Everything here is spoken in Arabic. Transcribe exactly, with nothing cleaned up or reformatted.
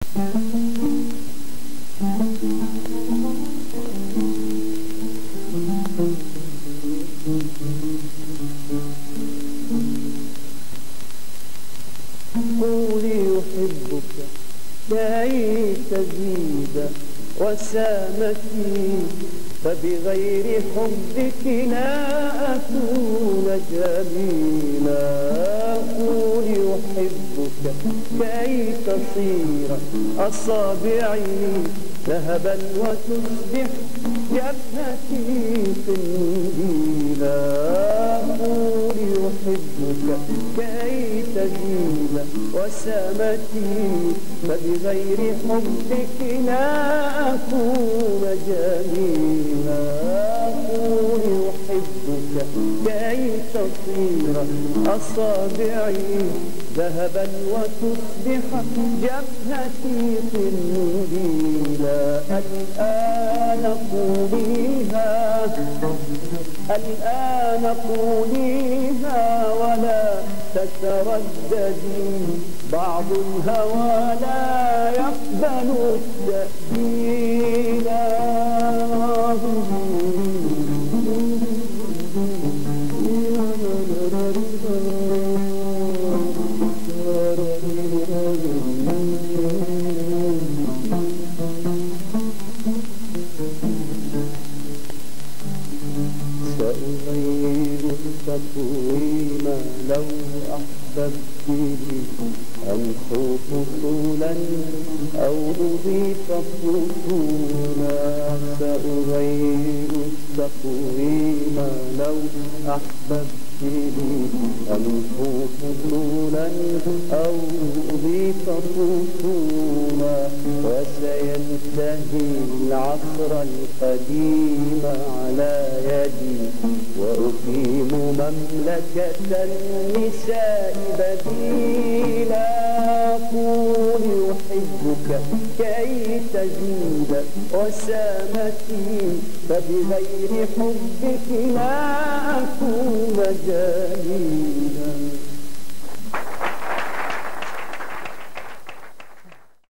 قولي يحبك كي تزيد وسامتي، فبغير حبك لا أكون جميلا. قولي يحبك كي تصير أصابعي ذهبا وتصبح جبهتي قنديلا. قولي يحبك كي تزيد وسامتي، فبغير حبك لا أكون جميلا. قولي يحبك كي تصير أصابعي ذهبا وتصبح جبهتي قنديلا. الآن قوليها، الآن قوليها ولا تترددي، بعض الهوى لا يقبل التأجيلا. سأغير التقويم لو أحببتني، أمحو فصولا أو أضيف فصولا. سأغير التقويم لو أحببتني، أمحو فصولا أو أضيف فصولا. وسينتهي العصر القديم على يدي، وأقيم مملكة النساء بديلا. قولي يحبك كي تزيد وسامتي، فبغير حبك لا أكون جميلا.